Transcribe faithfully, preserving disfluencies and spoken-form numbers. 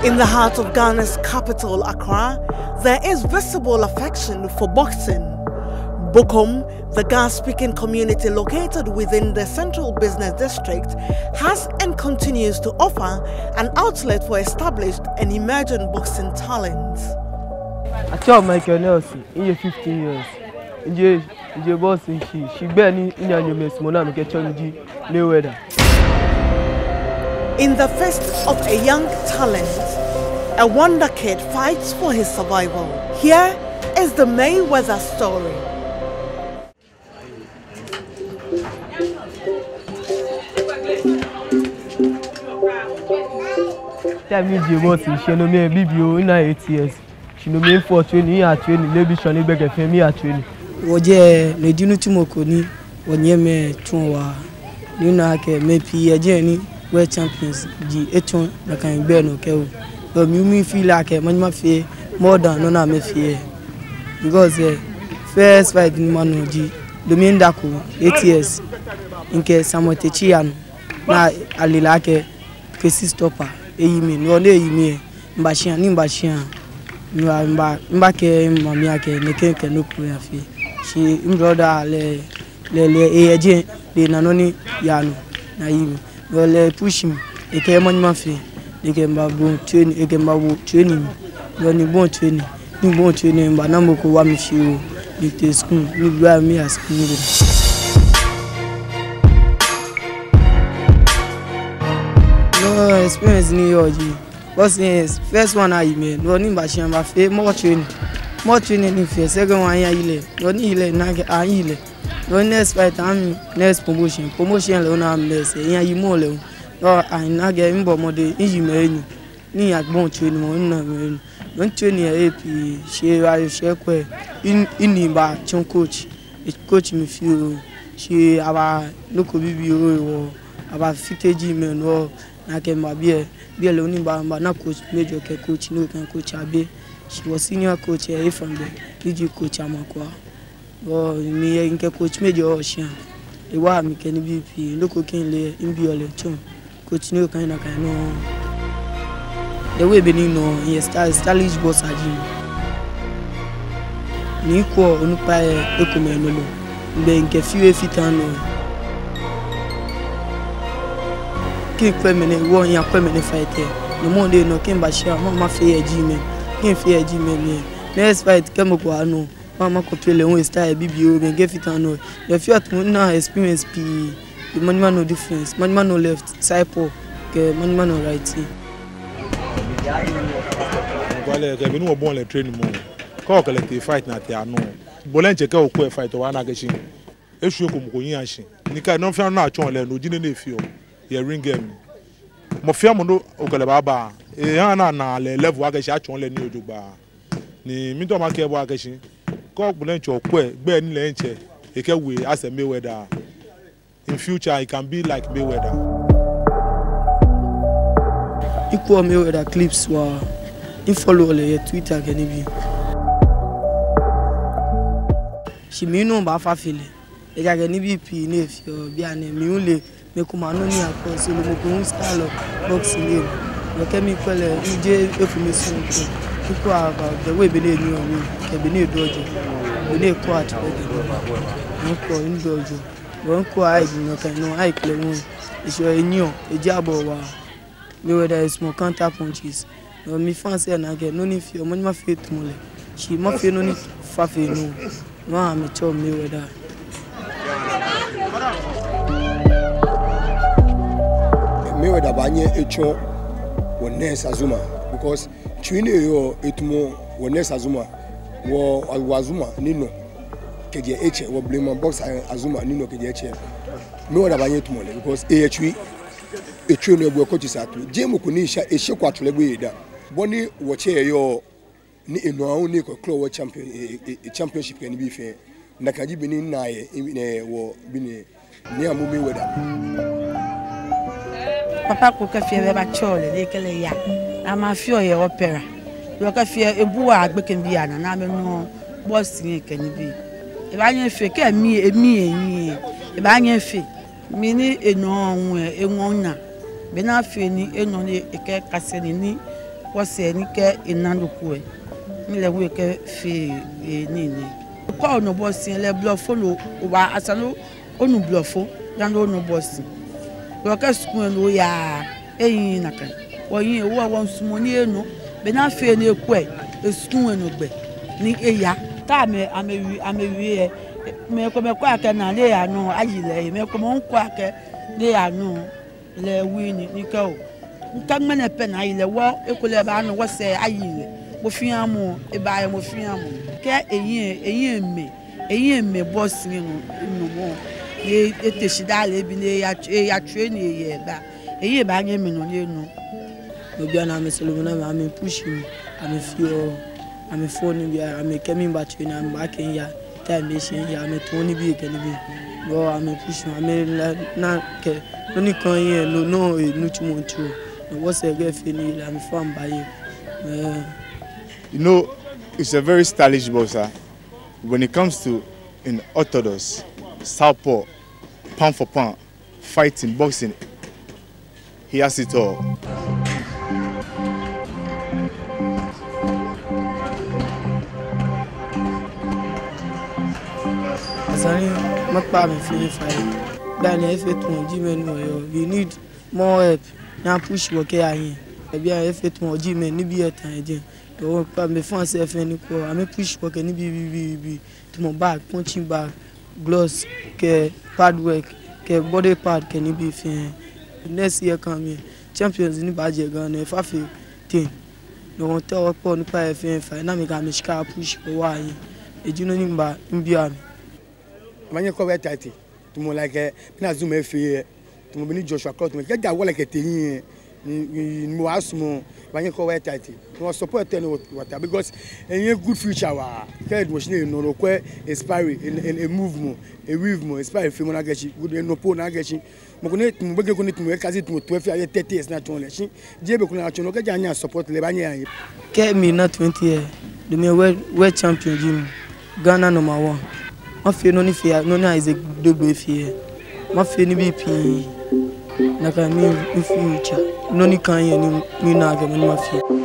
In the heart of Ghana's capital, Accra, there is visible affection for boxing. Bokom, the Ga-speaking community located within the central business district, has and continues to offer an outlet for established and emerging boxing talents. I tell Michael Nelson, in your fifteen years, in your, in your boxing, she, she barely in your mess, Monami Ketchonji, Mayweather. In the face of a young talent, a wonder kid fights for his survival. Here is the Mayweather story. Time is the boxing, she know me B B O in eight years. She know me for training, here training, maybe she need to me here training. Woje le dinu tumoko ni wonye me tunwa ni na ke me pi aje ni world champions di eton na kan gbe no ke o. But me me feel like man ma fie more than no na me fie because uh, first fight ni man di Domin Dako eight years nke Samotechi yan na alila ke kesi stopper eyi mi no na eyi mi mbashia ni mbashia mba mba mba ke mami ake ne ke ke no pro ya fi she brother le le le eje de nanoni yanu na yi no le push me e ke man ma fi de ke mba bon training e ke mba bo training no ni bon training ni bon training mba na mo ko wa mi fi o ni te school ni gba mi as school. No experience ni yoji. What's this? First one I made. No ni mbashia mba fe more training. More training in first. Second one ya ile. No ni ile na ke an ile. No next fight am next promotion. Promotion le na am next. Yan yi mo le. No an na ge mbo mo de yi me ni. Ni agbon training mo na me. Don training e pi she wa she kwe in in ba chon coach. Coach me feel she aba loko bibi o aba fifty men no na ke ma bie bie le oni ba na coach major ke coach no kan coach abi she was senior coach e from the D J coach amakwa bo mi e nke coach major ocean e wa mi ke ni B P loko kin le imbi ole chon coach no kan na kan no the way be ni no he start stylish boss aji ni ko onupa e ekome no lo mbe nke fiwe fitano ki kwemene wo yan kwemene fighter no monde no kin ba share mama fe eji me kin fe eji me me next fight kemo ko anu mama ko pele won style B B O be nke fitano the fight na experience pi the money man no difference money man no left side po ke money man no right. Wale ke binu bon le training mo ko ko le fight na te anu bolenche ke o ko fight wa na ke shin esu ko mo ko yin ashin ni ka no fi na achon le no jine na fi o ye ring game mo fi amono o ko le baba e han na na le level wa ke shi achon le ni ojugba ni mi to ma ke bo wa ke shin ko bolenche o ko e gbe ni le nche e ke we as a Mayweather in future he can be like Mayweather. Equal Mayweather clips wa in follow le Twitter ke ni bi she me no ba fa fele e ga ni B P ni fi o bi an mi un le me ko ma no ni akọ so lo mo ko style boxing le no ke mi ko le ije information ko ko about the way be le ni o mi ke be ni dojo be ni ko at no ko in dojo won ko ai no kan no ai kle won iso enyo e jabo wa Mayweather is more counter punches no mi fans e na ke no ni fi o mo ni ma fi tumole she ma fi no ni fa fi no no am cho Mayweather. Mayweather banye echo wonnes Azuma because twine yo etumo wonnes Azuma wo Azuma nino keje eche wo blame box Azuma nino keje eche Mayweather banye etumo because e echi echi no ebu coach satu jemu kunisha ehye kwatole gbe yeda boni wo che yo ni eno awon ni ko club champion e championship kan bi fe na kaji bi ni na ye ne wo bi ni ni amu Mayweather papa ko ka fie ba chole le kele ya ama fie ye opera yo ka fie ebu wa agbeken bi ana na me no boss ni kan bi e ba nya fe ka mi emi enyi e ba nya fe mi ni eno onwe enwon na be na fe ni eno ni e ke kase ni wose ni ke inanuku e mi le we ke fi ni ni ko no boss le bluffo lo wa asalo onu bluffo dan onu boss wo ka school no ya eyin naka wo yin wo won sumo ni enu be na fi ni eku e school enu gbe ni eya ta me amewi amewi e me ko me ko ake na le anu ayile me ko mo nko ake le anu le wi ni ni ka o nka ngene pe na ayile wo ekole ba anu wo se ayile mo fi amu e ba mo fi amu ke eyin eyin me eyin me boss ni no no mo ye ete shidale bi ne ya ya train ye ba eyin ba nye me no le no no bia na me selo na me push me am feel am phone bi am coming back to na back in ya time be shin ya me toni bi ke ni bi go am push me am na ke no ni kan ye no no no tumo ntu no wo se ge fe ni am fam ba ye. You know, it's a very stylish boxer. When it comes to in orthodox, southpaw, pound for pound, fighting, boxing, he has it all. Asani, my partner feeling fine. Then if it won't give me no, we need more help. Now push work here. Maybe if it won't give me ni be a time. Oh, me fancy F N ko. I me push work ni bi bi bi to my back, punching bag, gloves, ke pad work, ke body pad ke ni bi fin. Next year come champions ni baje gan e fa fi ten. No won tell up on pa F N five. Na me ga me shika push ko wa yin. E jino ni mba mbia me. Manye ko we tight. To mo like na zoom e fi to mo ni Joshua Clout me. Ke ja wo like ten ni mo asmo manye ko we tight. No support ten water because any good future wa head machine no no ko inspire a move mo a weave mo inspire fi mo na gachi good no po na gachi mo ko ne mo bege ko ne mo ka zit mo twelve ya thirty years na ton le chi je be ko na cho no ga anya support le ba nya ke mi na twenty years the me world champion jim Ghana number one ma fi no ni fi no na is a double fi ma fi ni B P na ka mi future no ni kan ye ni mi na ga ma fi